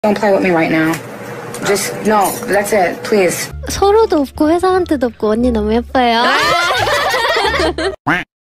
Don't play with me right now. Just no. That's it. Please. 서로도 없고 회사한테도 없고 언니 너무 예뻐요.